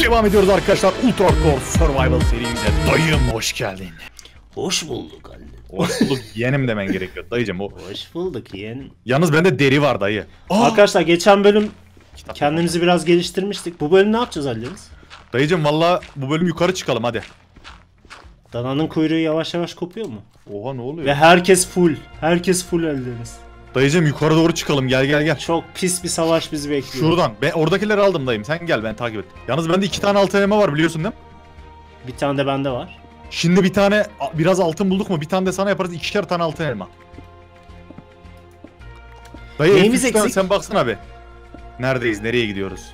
Devam ediyoruz arkadaşlar. Ultra Hardcore Survival serimize. Dayım hoş geldin. Hoş bulduk Ali. Hoş bulduk yeğenim demen gerekiyor dayıcım o. Hoş bulduk yeğenim. Yalnız bende deri var dayı. Arkadaşlar geçen bölüm Kitap kendimizi biraz geliştirmiştik. Bu bölüm ne yapacağız Ali? Dayıcım valla bu bölüm yukarı çıkalım hadi. Dananın kuyruğu yavaş yavaş kopuyor mu? Oha ne oluyor? Ve herkes full. Herkes full Ali'deniz. Dayıcım yukarı doğru çıkalım gel. Çok pis bir savaş bizi bekliyor. Şuradan. Ben oradakileri aldım dayım. Sen gel ben takip et. Yalnız bende 2 tane altın elma var biliyorsun değil mi? Bir tane de bende var. Şimdi bir tane biraz altın bulduk mu? Bir tane de sana yaparız. 2'şer tane altın elma. Dayı Neyimiz F3'ten eksik? sen baksana be. Neredeyiz? Nereye gidiyoruz?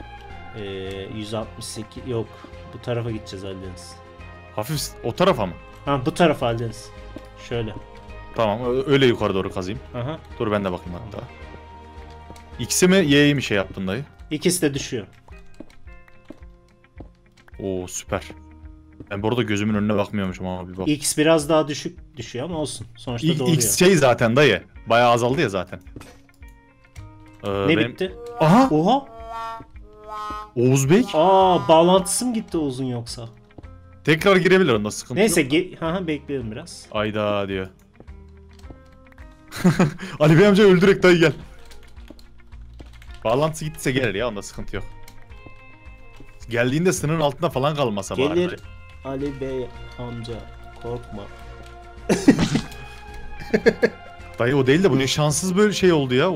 168 yok. Bu tarafa gideceğiz Ali'deniz. Hafif o tarafa mı? Ha bu tarafa Ali'deniz. Şöyle. Tamam öyle yukarı doğru kazayım. Aha. Dur ben de bakayım hatta. X'i mi Y'yi mi şey yaptın dayı? İkisi de düşüyor. Oo süper. Ben bu arada gözümün önüne bakmıyormuşum ama bir bak. X biraz daha düşük düşüyor ama olsun. Sonuçta doğruyor. X şey zaten dayı. Bayağı azaldı ya zaten. Ne bitti? Aha! Oha! Oğuz Bey. Bağlantısı mı gitti Oğuz'un yoksa? Tekrar girebilir onda sıkıntı Neyse yok. bekleyelim biraz. Ayda diyor. Ali Bey amca öldürek dayı gel. Bağlantısı gittiyse gelir ya onda sıkıntı yok. Geldiğinde sınırın altında falan kalmasa bari. Gelir Ali Bey amca korkma. Dayı o değil de bu ne şanssız böyle şey oldu ya.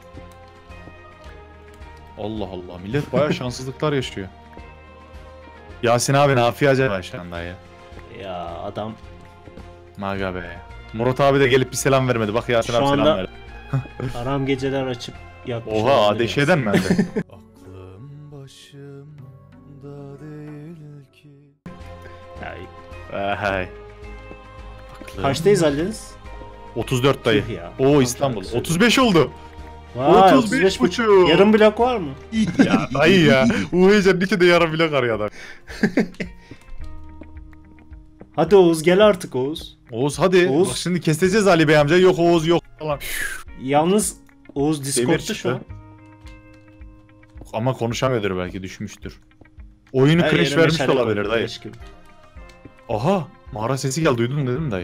Allah Allah millet bayağı şanssızlıklar yaşıyor. Yasin abi ne yapıyor acaba şu anda ya? Ya adam Maga be. Murat abi de gelip bir selam vermedi. Bak Yasin Şu abi selam anda- verdi. aram geceler açıp yapmış. Oha olabilir ADŞ'den mi bende? Aklım başımda değil ki. Ya, Hay. Aklım- kaçtayız Ali'niz? 34 dayı. Tüh ya. Oo İstanbul. 35 oldu. Vay 35 35,5. buçuk. Yarım blok var mı? Ya dayı ya. Uğurcan iki de yarım bile arıyor adam. Hadi Oğuz gel artık Oğuz. Oğuz hadi. Oğuz. Bak şimdi keseceğiz Ali Bey amca. Yok Oğuz yok falan. Yalnız Oğuz Demir Discord'ta çıktı. şu an. Ama konuşamıyordur belki düşmüştür. Oyunu Her crash yere vermiş de meşale olabilir koydu, dayı. leş gibi. Aha mağara sesi geldi duydun dedim mi dayı?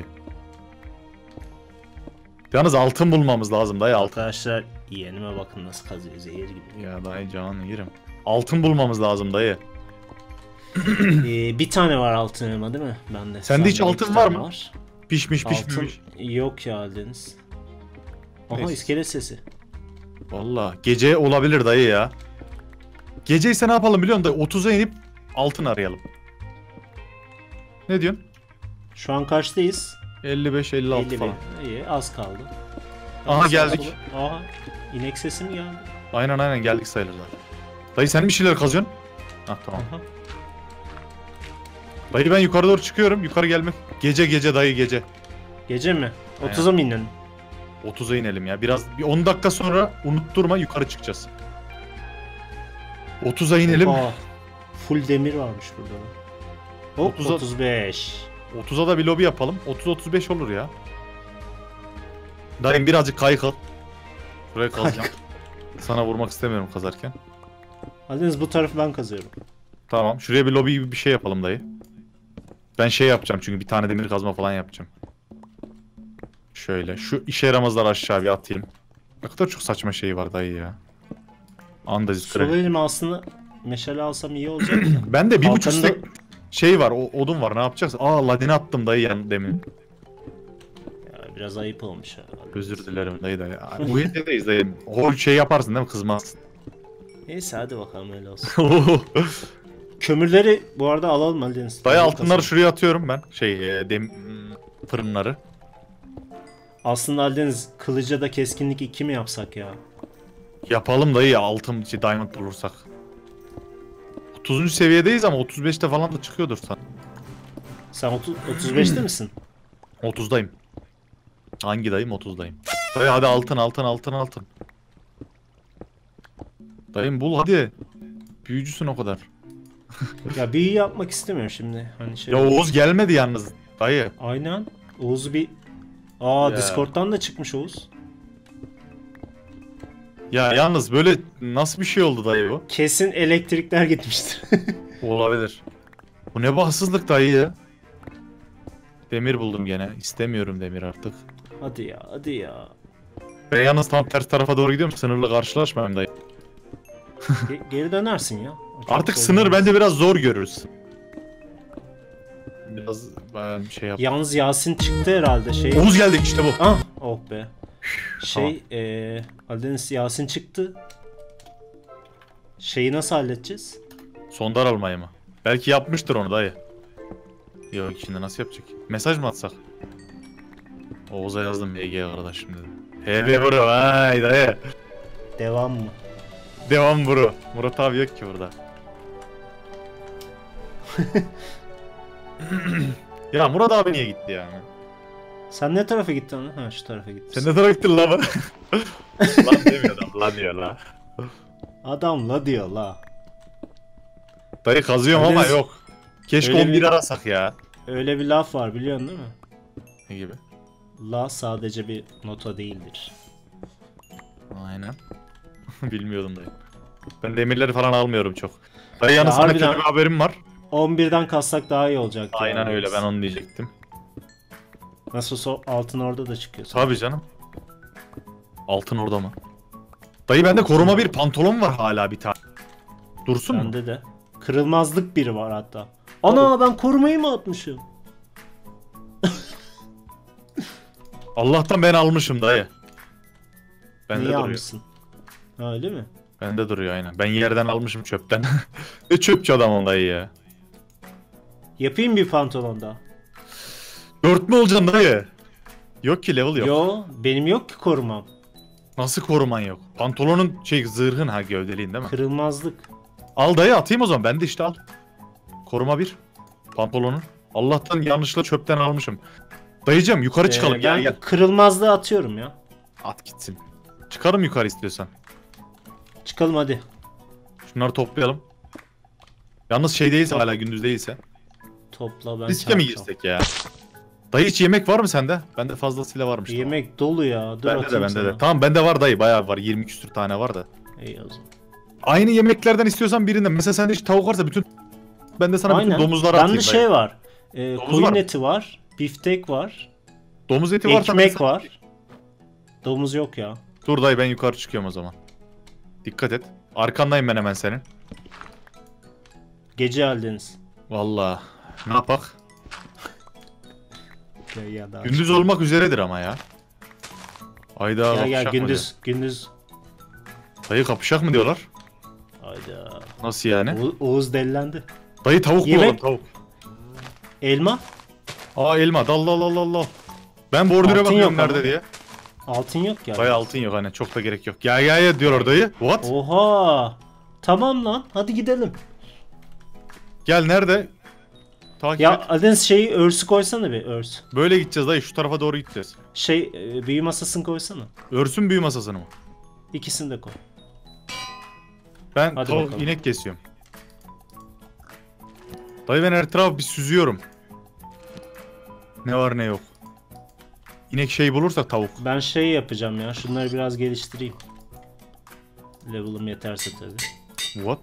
Yalnız altın bulmamız lazım dayı altın. Arkadaşlar yeğenime bakın nasıl kazıyor zehir gibi. Ya dayı canını yerim. Altın bulmamız lazım dayı. Bir tane var altın elma değil mi? Bende. Sende hiç Sende altın iki var tane mı? Pişmiş pişmemiş. Altın yok ya Deniz. Aha Neyse. iskelet sesi. Valla gece olabilir dayı ya. Gece ise ne yapalım biliyor musun dayı? 30'a inip altın arayalım. Ne diyorsun? Şu an kaçtayız? 55-56 50 falan. İyi az kaldı. Aha, Sağa geldik. sola- Aha inek sesi mi geldi? Aynen geldik sayılır zaten. Dayı sen bir şeyler kazıyorsun. Hah tamam. Aha. Dayı ben yukarı doğru çıkıyorum. Yukarı gelmek. Gece dayı gece. Gece mi? Aynen. 30'a mı inelim? 30'a inelim ya. Bir 10 dakika sonra unutturma yukarı çıkacağız. 30'a inelim. Aa, full demir varmış burada. Hop 30'a 35. 30'a da bir lobi yapalım. 30-35 olur ya. Dayım birazcık kaykıl. Şuraya kazacağım. Sana vurmak istemiyorum kazarken. Deniz bu tarafı ben kazıyorum. Tamam. Şuraya bir lobi gibi bir şey yapalım dayı. Ben şey yapacağım çünkü bir tane demir kazma falan yapacağım. Şöyle. Şu işe yaramazlar aşağı bir atayım. Ne kadar çok saçma şey var dayı ya. Andazit Sol kredi. elime aslında meşale alsam iyi olacak. Ben de 1,5 Kalkanı da- stack şey var. Odun var. Ne yapacaksın? Aa ladine attım dayı demin. Ya, biraz ayıp olmuş. Özür dilerim dayı da ya. UYT'deyiz dayı. O şey yaparsın değil mi? Kızmazsın. Neyse hadi bakalım öyle olsun. Kömürleri bu arada alalım Ali Deniz. Dayı altınları şuraya atıyorum ben. Fırınları. Aslında Ali Deniz kılıca da keskinlik 2 mi yapsak ya? Yapalım dayı ya altın diamond bulursak. 30. seviyedeyiz ama 35'te falan da çıkıyordur sen. Sen 35'te misin? 30'dayım. Hangi dayım? 30'dayım. Dayı hadi altın. Dayım bul hadi. Büyücüsün o kadar. Ya büyü yapmak istemiyorum şimdi. Hani şey. Ya Oğuz gelmedi yalnız dayı. Aynen. Oğuz'u bir... Aa Ya. Discord'dan da çıkmış Oğuz. Ya yalnız böyle nasıl bir şey oldu dayı bu? Kesin elektrikler gitmiştir. Olabilir. Bu ne bahtsızlık dayı ya. Demir buldum gene. İstemiyorum demir artık. Hadi ya, hadi ya. Ben yalnız tam ters tarafa doğru gidiyorum. Sınırla karşılaşmayayım dayı. Geri dönersin ya. Çok Artık zor sınır değil. bence biraz zor görürüz. Biraz ben şey yap. Yalnız Yasin çıktı herhalde şey. Oğuz geldik işte bu. Ah, oh be. Şey, Aldeniz Yasin çıktı. Şeyi nasıl halledeceğiz? Sondar almayı mı? Belki yapmıştır onu dayı. Yok şimdi nasıl yapacak? Mesaj mı atsak? Oğuz'a yazdım BG kardeşim dedim. HB bro vay dayı. Devam mı? Devam bro. Murat abi yok ki burada. Ya Murat abi niye gitti yani? Sen ne tarafa gittin lan? Ha, şu tarafa gittin. Sen ne tarafa gittin lan? Lan demiyor adam lan diyor la. Adam la diyor la. Dayı kazıyorum ama Öyle- yok. Keşke öyle 11 bir- arasak ya. Öyle bir laf var biliyorsun değil mi? Ne gibi? La sadece bir nota değildir. Aynen. Bilmiyordum dayı. Ben demirleri falan almıyorum çok. Dayı yalnız Ya sana harbiden- kötü bir haberim var. 11'den kassak daha iyi olacaktı. Aynen yani. öyle ben onu diyecektim. Nasıl altın orada da çıkıyor. Tabii canım. Altın orada mı? Dayı bende koruma bir pantolon var hala bir tane. Dursun mu? Bende de. Kırılmazlık biri var hatta. Ana ben korumayı mı atmışım? Allah'tan ben almışım dayı. Bende Niye duruyor. almışsın? Ha, öyle mi? Bende duruyor aynen. Ben yerden almışım çöpten. Ne çöpçü adamım dayı ya. Yapayım bir pantolon daha. 4 mü olacaksın dayı? Yok ki level yok. Yo benim yok ki korumam. Nasıl koruman yok? Pantolonun zırhın ha gövdeliğin değil mi? Kırılmazlık. Al dayı atayım o zaman. Ben de işte al. Koruma 1. Pantolonun. Allah'tan yanlışlıkla çöpten almışım. Dayıcım yukarı çıkalım gel Ben gel. kırılmazlığı atıyorum ya. At gitsin. Çıkarım yukarı istiyorsan. Çıkalım hadi. Şunları toplayalım. Yalnız şey değilse hala gündüz değilse. Topla ben Riske mi çarpacağım. girsek ya? Dayı hiç yemek var mı sende? Bende fazlasıyla varmış. Yemek dolu ya. Dur Bende de atayım bende sana. de. Tamam bende var dayı bayağı var. 20 küsür tane var da. İyi o zaman. Aynı yemeklerden istiyorsan birinden. Mesela sende hiç tavuk varsa bütün... Ben de sana bütün domuzları atayım Bende dayı. şey var. Domuz Koyun var mı? eti var. Biftek var. Domuz eti varsa... Ekmek mesela- var. Domuz yok ya. Dur dayı ben yukarı çıkıyorum o zaman. Dikkat et. Arkandayım ben hemen senin. Gece Aldeniz. Vallahi. Ne yapak? Ya daha Gündüz olmak üzeredir ama ya. Ayda gel kapışak mı gündüz. Gündüz. diyor? Dayı kapışak mı diyorlar? Hayda. Nasıl yani? Oğuz delilendi. Dayı tavuk Yemek- bulalım tavuk. Elma? Aa elma dal dal dal dal dal. Ben bordüre Altın bakıyorum yok ama. nerede diye. Altın yok ya. Dayı altın yok hani çok da gerek yok. Gel gel gel diyorlar dayı. What? Oha. Tamam lan. Hadi gidelim. Gel nerede? Takip Ya et. Aldeniz şeyi örsü koysana bir örs. Böyle gideceğiz dayı şu tarafa doğru gideceğiz. Şey büyü masasını koysana. Örsün büyü masasını mı? İkisini de koy. Ben Hadi tavuk bakalım. inek kesiyorum. Dayı ben her tarafı bir süzüyorum. Ne var ne yok. İnek şey bulursak tavuk. Ben şey yapacağım ya. Şunları biraz geliştireyim. Level'ım yeterse tabii. What?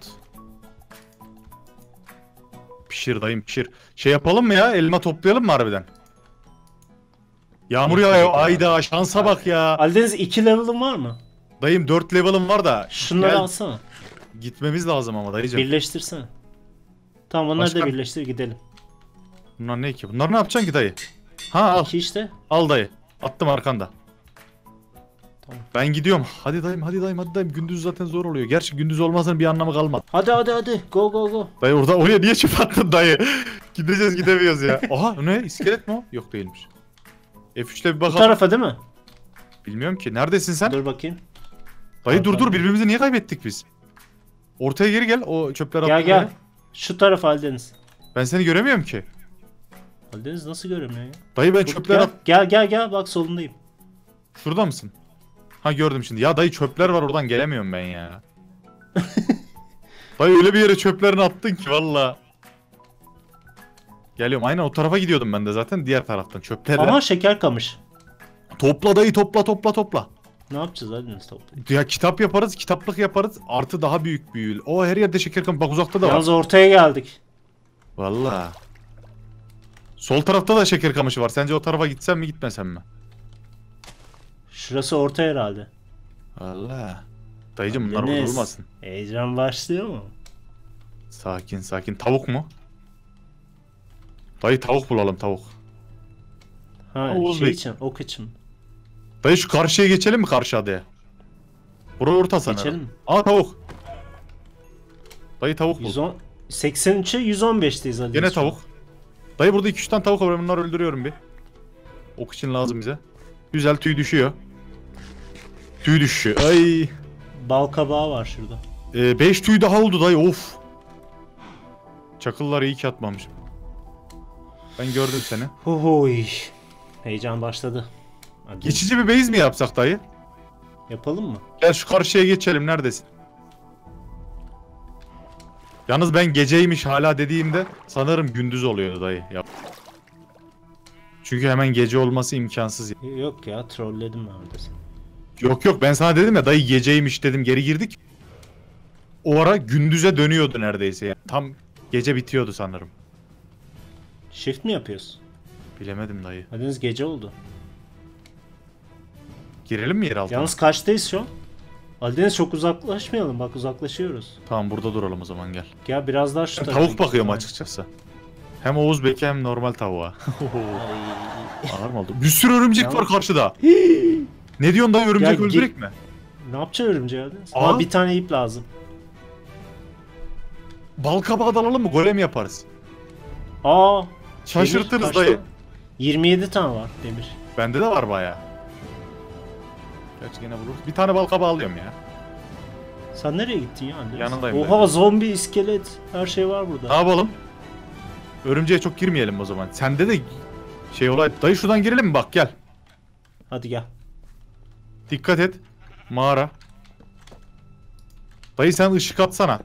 Pişir dayım pişir. Şey yapalım mı ya? Elma toplayalım mı harbiden? Yağmur yağıyor. Ayda şansa bak ya. Aldeniz 2 level'ın var mı? Dayım 4 level'ım var da. Şunları Gel, alsana. gitmemiz lazım ama dayıcım. Birleştirsene. Tamam onları da Başka? birleştir gidelim. Bunlar ne ki? Bunlar ne yapacaksın ki dayı? Ha al. 2 işte. Al dayı. Attım arkanda. Tamam. Ben gidiyorum. Hadi dayım hadi dayım hadi dayım. Gündüz zaten zor oluyor. Gerçi gündüz olmasının bir anlamı kalmadı. Hadi hadi hadi. Go go go. Dayı oraya niye çöp attın dayı? Gideceğiz gidemiyoruz ya. Aha ne? İskelet mi o? Yok değilmiş. F3'te bir Bu bakalım. tarafa değil mi? Bilmiyorum ki. Neredesin sen? Dur bakayım. Dayı dur Pardon. dur birbirimizi niye kaybettik biz? Ortaya geri gel o çöpler Gel attığın gel. yere. Şu tarafa Aldeniz. Ben seni göremiyorum ki. Aldeniz nasıl göremiyor ya? Dayı ben Dur, çöpler gel, at. gel gel gel bak solundayım. Şurada mısın? Ha gördüm şimdi. Ya dayı çöpler var oradan gelemiyorum ben ya. Dayı öyle bir yere çöplerini attın ki valla. Geliyorum. Aynen o tarafa gidiyordum ben de zaten diğer taraftan çöplerle. Aha şeker kamış. Topla dayı topla topla topla. Ne yapacağız Aldeniz toplayıp? Ya kitap yaparız, kitaplık yaparız. Artı daha büyük büyül. O her yerde şeker kamışı. Bak uzakta da var. Yalnız ortaya geldik. Valla. Sol tarafta da şeker kamışı var. Sence o tarafa gitsem mi gitmesem mi? Şurası orta herhalde. Valla. Dayıcım bunlar Deniz, vurulmasın. heyecan başlıyor mu? Sakin sakin. Tavuk mu? Dayı tavuk bulalım tavuk. Ha Oğuz şey Bey. için, ok için. Dayı şu karşıya geçelim mi karşı adaya? Burası orta sanırım. Geçelim mi? Aa tavuk. Dayı tavuk bul. 110, 83'e 115'teyiz Aldeniz. Gene şu an. tavuk. Dayı burada 2-3 tane tavuk var. Ben bunları öldürüyorum bir. Ok için lazım bize. Güzel tüy düşüyor. Tüy düşüyor. Ay. Bal kabağı var şurada. 5 tüy daha oldu dayı. Of. Çakılları iyi ki atmamışım. Ben gördüm seni. Huhuy. Heyecan başladı. Hadi Geçici bir base mi yapsak dayı? yapalım mı? Gel şu karşıya geçelim. Neredesin? Yalnız ben geceymiş hala dediğimde sanırım gündüz oluyor dayı. Yap. Çünkü hemen gece olması imkansız. Yok ya, trolledim ben orada seni. Yok yok ben sana dedim ya dayı geceymiş dedim geri girdik. O ara gündüze dönüyordu neredeyse yani. Tam gece bitiyordu sanırım. Shift mi yapıyoruz? Bilemedim dayı. Aldeniz gece oldu. Girelim mi yer altına? Yalnız kaçtayız şu an? Aldeniz çok uzaklaşmayalım, bak uzaklaşıyoruz. Tamam burada duralım o zaman gel. Gel biraz daha şu Ben tarafa tavuk gidelim. bakıyorum Aynen. açıkçası. Hem Oğuz Bey'e hem normal tavuğa. Ay. Ağır mı oldu? Bir sürü örümcek Yalnız- var karşıda. Ne diyorsun dayı örümcek Ya, öldürek mi? Ne yapacaksın örümceği Aldeniz? Aa. Ama bir tane ip lazım. Bal kabağı dalalım mı? Golem yaparız. Aa. Şaşırtırız demir kaç dayı. tane? 27 tane var demir. Bende de var bayağı. Gerçi gene buluruz. Bir tane bal kabağı alıyorum ya. Sen nereye gittin ya Aldeniz? Yanındayım Oha ben. zombi, iskelet, her şey var burada. Ne yapalım? Örümceğe çok girmeyelim o zaman. Sende de şey olay. Dayı şuradan girelim mi? Bak gel. Hadi gel. Dikkat et. Mağara. Dayı sen ışık atsana.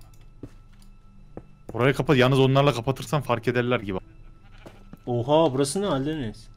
Orayı kapat. Yalnız onlarla kapatırsan fark ederler gibi. Oha burası ne Aldeniz?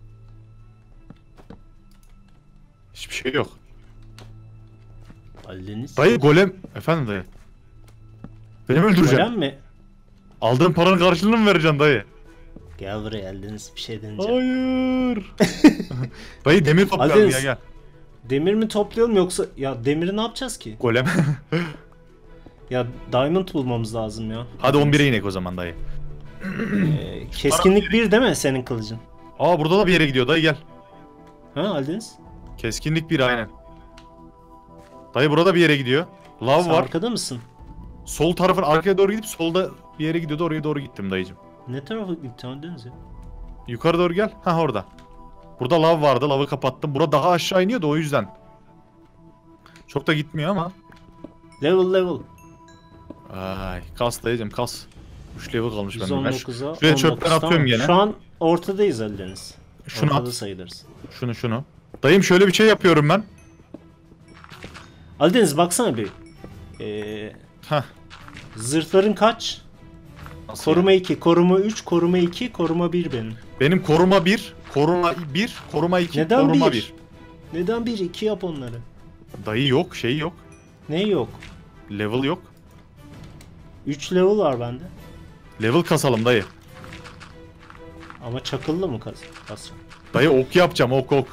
Hiçbir şey yok. Aldeniz. Dayı golem... Efendim dayı. Beni mi öldüreceksin? Golem mi? Aldığın paranın karşılığını mı vereceksin dayı? Gel buraya Aldeniz, bir şey deneyeceğim. Hayır. Dayı demir toplayalım Aldeniz. ya gel. Demir mi toplayalım yoksa ya demiri ne yapacağız ki? Golem. Ya diamond bulmamız lazım ya. Hadi 11'e inek o zaman dayı. Keskinlik 1 değil mi senin kılıcın? Aa burada da bir yere gidiyor dayı gel. Ha Aldeniz? Keskinlik 1 aynen. Dayı burada bir yere gidiyor. Lav Sen var. arkada mısın? Sol tarafın arkaya doğru gidip solda bir yere gidiyordu. Oraya doğru gittim dayıcım. Ne tarafa gittin Aldeniz ya? Yukarı doğru gel. Ha orada. Burada lav vardı. Lavı kapattım. Burada daha aşağı iniyordu o yüzden. Çok da gitmiyor ama. Level. Ay kas dayıcım kas. 3 level kalmış bende. Ben 119'a şuraya çöpten 19, atıyorum tamam. gene. Şu an ortadayız Aldeniz. Şunu Ortada at. sayılırız. Şunu. Dayım şöyle bir şey yapıyorum ben. Aldeniz baksana bir. Heh. Zırhların kaç? Nasıl Koruma 2, koruma 3, koruma 2, koruma 1 benim. Benim koruma 1, koruma 1, koruma 2, Neden koruma 1? 1. Neden 1, 2 yap onları? Dayı yok, şey yok. Ne yok? Level yok. 3 level var bende. Level kasalım dayı. Ama çakılla mı kasacağım? Dayı ok yapacağım ok.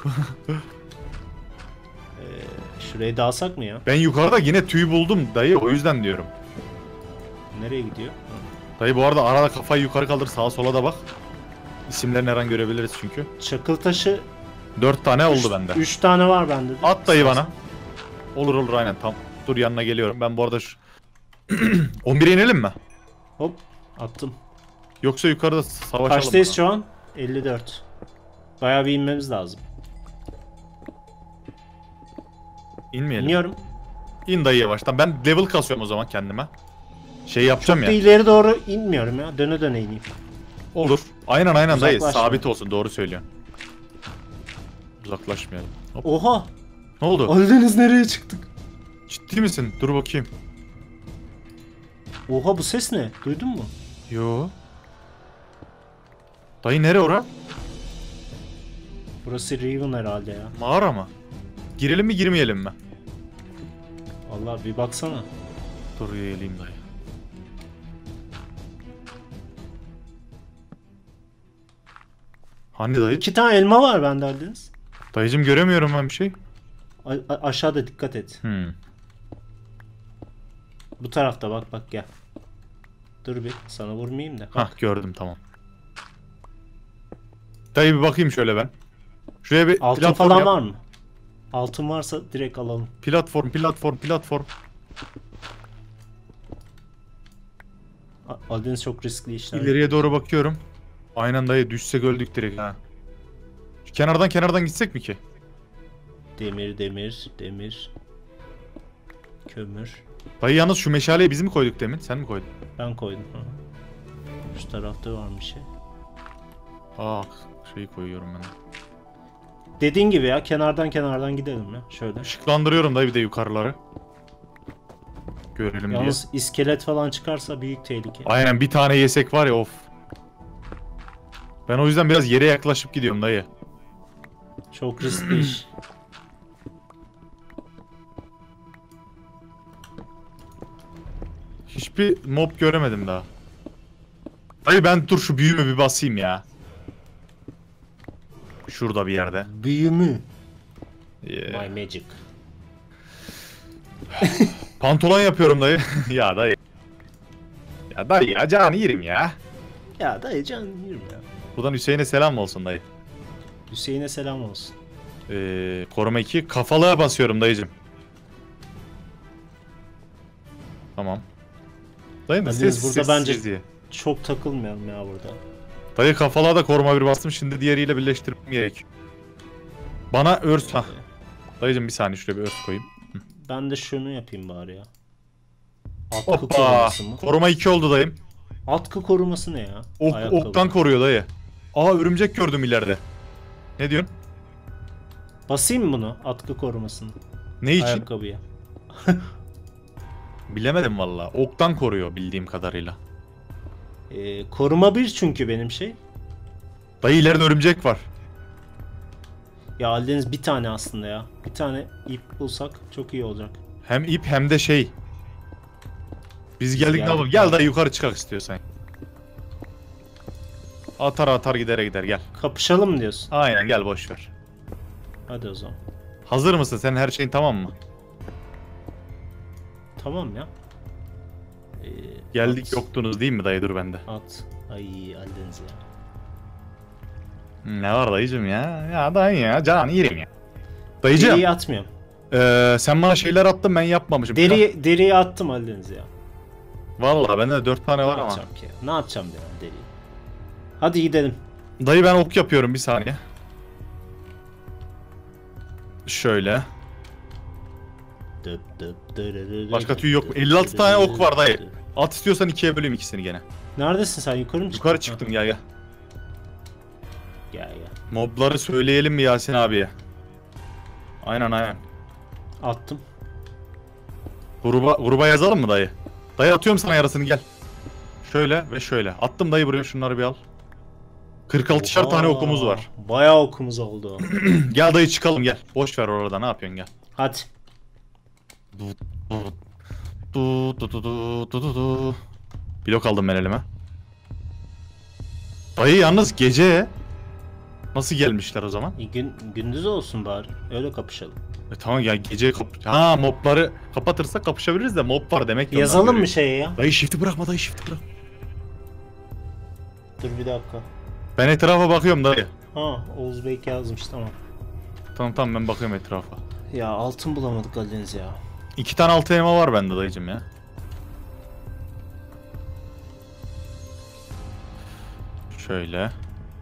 Şurayı dağılsak mı ya? Ben yukarıda yine tüy buldum dayı o yüzden diyorum. Nereye gidiyor? Dayı bu arada arada kafayı yukarı kaldır sağa sola da bak. İsimlerini her an görebiliriz çünkü. Çakıl taşı 4 tane oldu bende. 3 tane var bende. At dayı bana. Olur aynen tam. Dur yanına geliyorum. Ben bu arada şu... 11'e inelim mi? Hop attım. Yoksa yukarıda savaşalım Kaçtayız mı? şu an? 54. Bayağı bir inmemiz lazım. İnmeyelim. İniyorum. İn dayı yavaştan. Ben level kasıyorum o zaman kendime. Şey yapacağım Çok ya. da ileri doğru inmiyorum ya. Döne döne ineyim. Olur. Aynen dayı. Uzaklaşma. Sabit olsun. Doğru söylüyorsun. Uzaklaşmayalım. Hop. Oha! Ne oldu? Aldeniz nereye çıktık? Ciddi misin? Dur bakayım. Oha bu ses ne? Duydun mu? Yo. Dayı nere ora? Burası Riven herhalde ya. Mağara mı? Girelim mi girmeyelim mi? Allah bir baksana. Dur geleyim dayı. Hani dayı? 2 tane elma var bende Aldeniz. Dayıcım göremiyorum ben bir şey. Aşağıda dikkat et. Bu tarafta bak gel. Dur bir sana vurmayayım da. Hah gördüm tamam. Dayı bir bakayım şöyle ben. Şuraya bir Altın platform falan yap. var mı? Altın varsa direkt alalım. Platform. Aldeniz çok riskli işler. İleriye doğru bakıyorum. Aynen dayı düşsek öldük direkt ha. Şu kenardan gitsek mi ki? Demir. Kömür. Dayı yalnız şu meşaleyi biz mi koyduk demin? Sen mi koydun? Ben koydum. Hı. Şu tarafta var bir şey. Aa şeyi koyuyorum ben. Dediğin gibi ya kenardan gidelim ya. Şöyle. Işıklandırıyorum dayı bir de yukarıları. Görelim diye. Yalnız iskelet falan çıkarsa büyük tehlike. Aynen bir tane yesek var ya of. Ben o yüzden biraz yere yaklaşıp gidiyorum dayı. Çok riskli iş. Hiçbir mob göremedim daha. Dayı ben dur şu büyümü bir basayım ya. Şurada bir yerde. Büyümü. Yeah. My magic. Pantolon yapıyorum dayı. Ya dayı. Ya dayı ya canı yerim ya. Ya dayı can yürüm ya. Buradan Hüseyin'e selam olsun dayı. Hüseyin'e selam olsun. Koruma 2 kafalığa basıyorum dayıcım. Tamam. Dayı da Aldeniz burada bence diye. çok takılmayalım ya burada. Dayı kafalığa da koruma 1 bastım şimdi diğeriyle birleştirmem gerek. Bana örs ha. Dayıcım bir saniye şuraya bir örs koyayım. Ben de şunu yapayım bari ya. Atkı Hoppa. koruması mı? Koruma 2 oldu dayım. Atkı koruması ne ya? Ayakkabı. Oktan koruyor dayı. Aa örümcek gördüm ileride. Ne diyorsun? Basayım mı bunu? Atkı korumasını. Ne için? Ayakkabıya. Bilemedim valla. Oktan koruyor bildiğim kadarıyla. Koruma 1 çünkü benim şey. Dayı ileride örümcek var. Ya Aldeniz bir tane aslında ya. Bir tane ip bulsak çok iyi olacak. Hem ip hem de şey. Biz geldik ne geldik. yapalım? Gel dayı yukarı çıkak istiyorsan. Atar gider gel. Kapışalım mı diyorsun? Aynen gel boş ver. Hadi o zaman. Hazır mısın? Senin her şeyin tamam mı? Tamam ya. Geldik at, yoktunuz değil mi dayı dur bende. At. Ay Aldeniz ya. Ne var dayıcım ya? Ya dayı ya canı yerim ya. Dayıcım Deriyi atmıyorum. sen bana şeyler attın ben yapmamışım. Deriyi attım Aldeniz ya. Valla bende 4 tane Ne var ama. yapacağım ki? Ne yapacağım diyorum deriyi. Hadi gidelim. Dayı ben ok yapıyorum bir saniye. Şöyle. Başka tüy yok mu? 56 tane ok var dayı. At istiyorsan ikiye böleyim ikisini gene. Neredesin sen? Yukarı mı çıktın? Yukarı çıktım gel. Gel. Mobları söyleyelim mi Yasin abiye? Aynen. Attım. Gruba yazalım mı dayı? Dayı atıyorum sana yarısını gel. Şöyle ve şöyle. Attım dayı buraya şunları bir al. 46'şar tane okumuz var. Bayağı okumuz oldu. Gel dayı çıkalım gel. Boş ver orada ne yapıyorsun gel. Hadi. Blok aldım ben elime. Dayı yalnız gece nasıl gelmişler o zaman? Gündüz olsun bari. Öyle kapışalım. Tamam ya gece mobları kapatırsak kapışabiliriz de mob var demek ki. Yazalım mı şeye ya? Dayı shift'i bırakma dayı shift'i bırak. Dur bir dakika. Ben etrafa bakıyorum dayı. Ha Oğuz Bey yazmış tamam. Tamam ben bakıyorum etrafa. Ya altın bulamadık Aldeniz ya. 2 tane altı elma var bende dayıcım ya. Şöyle.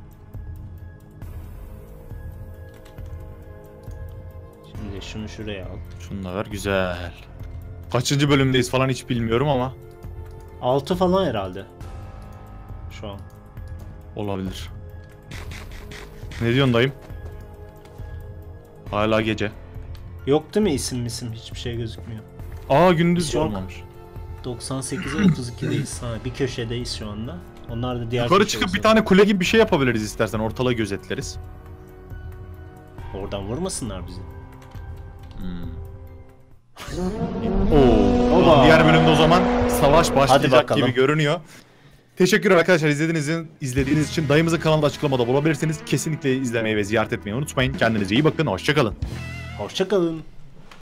Şimdi şunu şuraya al. Şunu da ver güzel. Kaçıncı bölümdeyiz falan hiç bilmiyorum ama. 6 falan herhalde. Şu an. Olabilir. Ne diyorsun dayım? Hala gece. Yok değil mi isim hiçbir şey gözükmüyor. Aa gündüz Çok. olmamış. 98'e 32'deyiz. Ha bir köşedeyiz şu anda. Onlar da diğer Yukarı köşe çıkıp bir olsa. tane kule gibi bir şey yapabiliriz istersen ortalığı gözetleriz. Oradan vurmasınlar bizi. Oo. Oba. Diğer bölümde o zaman savaş başlayacak bakalım. gibi görünüyor. Teşekkür arkadaşlar izlediğiniz için. Dayımızın kanalında açıklamada bulabilirsiniz. Kesinlikle izlemeyi ve ziyaret etmeyi unutmayın. Kendinize iyi bakın. Hoşça kalın. Hoşça kalın.